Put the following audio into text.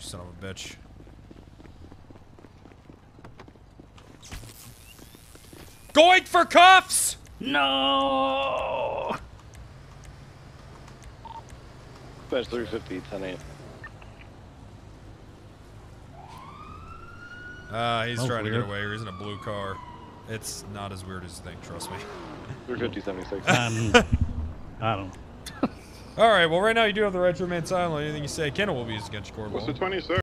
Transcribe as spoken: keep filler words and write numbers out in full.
son of a bitch. Going for cuffs! No! Dispatch three fifty, ten eight. Uh, he's Oh, trying weird. to get away. He's in a blue car. It's not as weird as you think, trust me. three fifty, seventy-six. Um, I don't. Alright, well right now you do have the right to remain silent. Anything you say, Kendall will be used against your court. What's the twenty-six?